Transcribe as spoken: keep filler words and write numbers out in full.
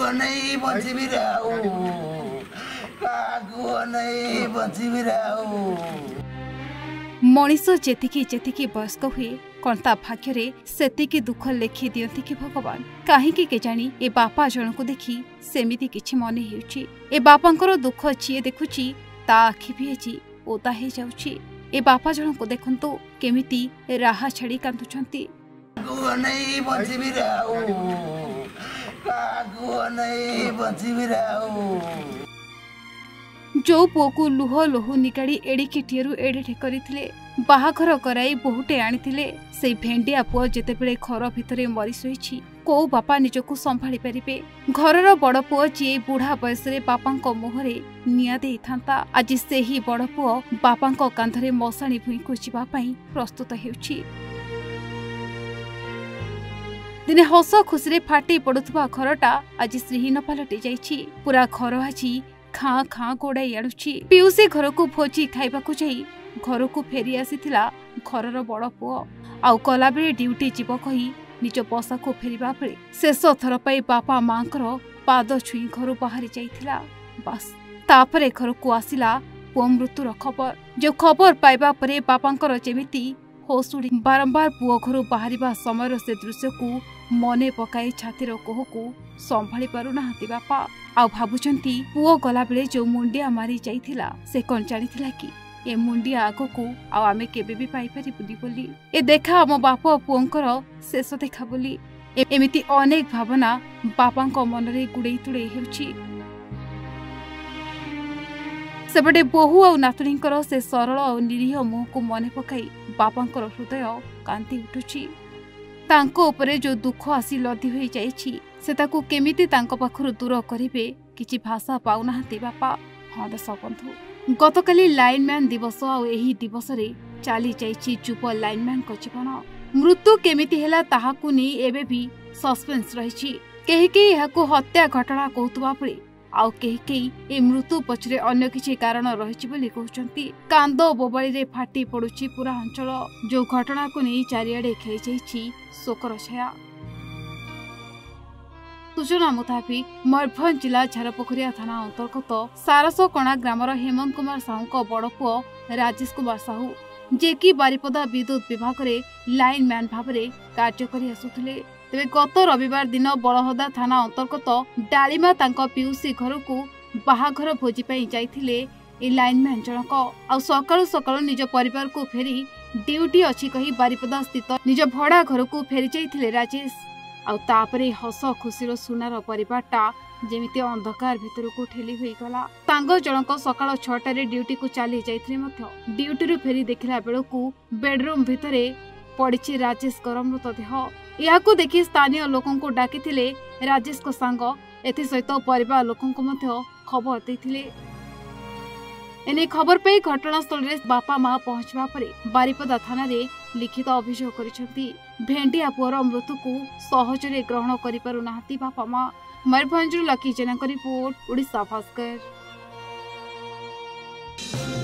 नहीं बचिबी राऊ कागु नहीं बचिबी राऊ मनीष जेतिकी जेतिकी वयस्क हुए कौन ता भाग्य सेतिकी दुख लेखि दियंती कि भगवान कहीं केजाणी ए बापा जन को देखी सेमिति किछि मने हेउछि ए बापांकर दुख जिए देखुछि ता आखि भी जी ओदा हे जाउछि ए बापा जन को देखंतु केमिति राहा छाड़ी कांदुछंती कागु नहीं बचिबी राऊ कागु नहीं बचिबी राऊ जो पुओ को लुह लुह निकाड़ी एड़िकीटीरू एड़े करथिले बाहाघर कराई बहुटे आनिथिले से भेंडिया पुओ जेतेबेले घर भितरे मरी सोईछि को बापा निजको संभाली परिबे घरर बड़ पुओ जे बुढ़ा बयस रे बापांको मुहरे निया देई थांता आज से ही बड़ पुओ बापांको कांधरे मसाणी भुई को जिबा पई प्रस्तुत हेउछि दिने हस खुशी रे फाटी पड़ुथबा घरटा आज श्रीहीन पलटि जाइछि पूरा घर आछि खाँ खाँ गोड़ाई आड़ुछि पिउसी घर को भोजी खाइबा को जाई घर को फेरी आसीथिला घरर बड़ पुओ आउ कला बेले ड्यूटी जीव कही निज बसा को फेरिबा बेले शेष थर पाई बापा मांकर पाद छुई घर बाहरी जाइथिला बस तापरे घर को आसिला पुओ मृत्युर खबर जो खबर पाइबा परे बापांकर जेमिति होश उड़ी बारंबार पुओ घर बाहरिबा समय से दृश्य को मने पकाई छातीर कोह को संभाली पारु नाहांती बापा आउ भाबुचंती पुओ गला बेले जो मुंडिया मारी जाइथिला से कौन जानिथिला कि ए मुंडिया आगो को आउ आमे केबे भी पाई पारि बुली बोली ए देखा हम बापा पुओंकर शेष देखा बोली एमिति अनेक भावना बापांको मनरे गुड़ेई तुड़ेई हेउछि सेबडे बहु आउ नातुणींकर से सरल और निरीह मुह को मने पकाई बापांकर हृदय कांति उठुछि तांको उपरे जो दुख आसी लदी होई जाइछि से ताकू केमिति तांको पाखरु दूर करिवे किछि भाषा पाउनाहांती बापा हाँ दर्शक बंधु गतकाली लाइनमैन दिवस आ एही दिवस रे चाली जाइछि जुब लाइनमैन को जीवन मृत्यु केमिति हेला ताहाकू नै एबे भी सस्पेंस रहिछि केहि केहि एहाकू हत्या घटना कहतुबा पळे आउ केहि केहि ए मृत्यु पछरे अन्य किछि कारण रहिछि बोली कहउचंती कांद बोबाळी रे फाटी पडुछि पूरा अंचल जो घटना को नै चारियाडे खेली जाइछि शोकर छाया सूचना मुताबिक मयूरभंज जिला झारपोखरिया थाना अंतर्गत सारसकणा ग्रामर हेमंत कुमार साहू बड़ पुओ राजेश कुमार साहू जे कि बारिपदा विद्युत विभाग रे लाइनमैन भाव में कार्य करि आसुथिले तेबे गत रविवार दिन बड़हदा थाना अंतर्गत डालीमा तांको पिउसी घर को बाहाघर भोजी पई जाइथिले ए लाइनमैन जनक आ सकाळु सकाळु निज परिवार को फेरी ड्यूटी अछि कही बारिपदा स्थित निज भड़ा घर को फेरी जाइथिले राजेश आउ तापरे हस खुशीर सुनार परिवारटा जेमिति अंधकार भितर को ठेली होई गला तांग जनक सकाळ छटारे ड्यूटी को चली जाइथिले मध्य ड्यूटी रु फेरी देखिला बेलकू बेडरूम भितरे पड़िछि राजेश कर मृतदेह याकू देखि स्थानीय लोकन को डाकिथिले राजेश को सांग एथि सहित परिवार लोकन को मध्य खबर देथिले एने खबर पे घटनास्थल रे बापा माँ पहुंचवा परे बारिपदा थाना रे लिखित अभियोग करिसंती भेंडिया पुअर मृत्यु को सहजरे ग्रहण करि पारु नाहती बापा माँ मयूरभंज लकी जेना रिपोर्ट ओडिशा भास्कर।